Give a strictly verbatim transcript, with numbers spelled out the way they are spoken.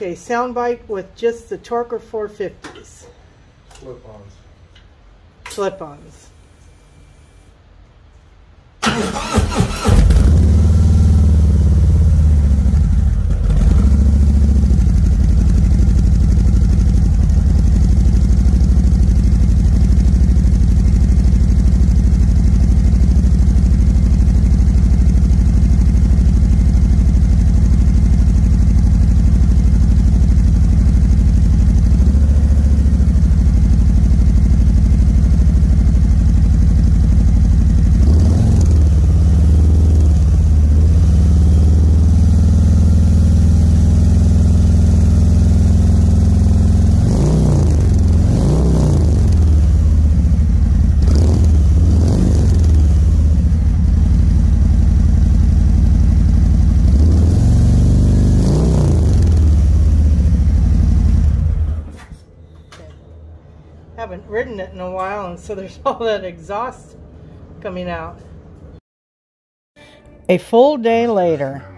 Okay, sound bite with just the Torquer four fifties. Slip-ons. Slip-ons. Haven't ridden it in a while, and so there's all that exhaust coming out. A full day later.